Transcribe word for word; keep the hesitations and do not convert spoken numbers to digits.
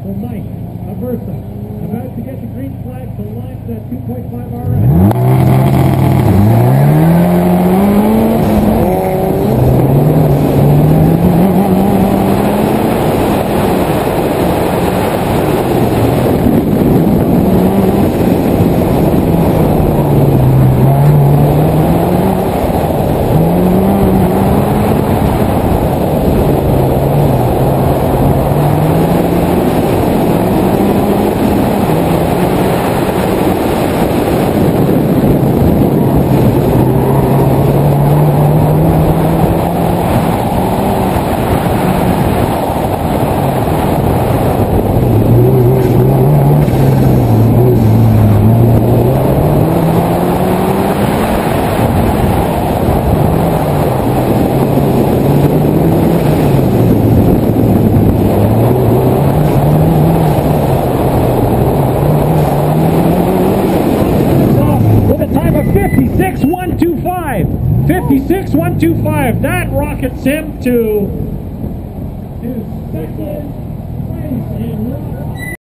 for Mike Aversa. About to get the green flag to line that two point five R S. fifty-six one two five. fifty-six one two five. That rockets him to, to second place. And